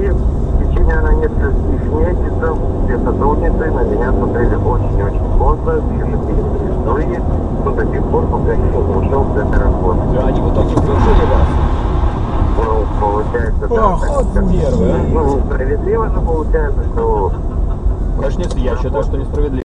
И в течение, наверное, нескольких месяцев все сотрудницы на меня смотрели очень-очень плохо, и до сих пор, пока не ушел с этой работы. Они в итоге вызвали вас? Ну, получается, да. Первое. Ну, несправедливо же получается, что... Конечно, я считаю, что несправедливо.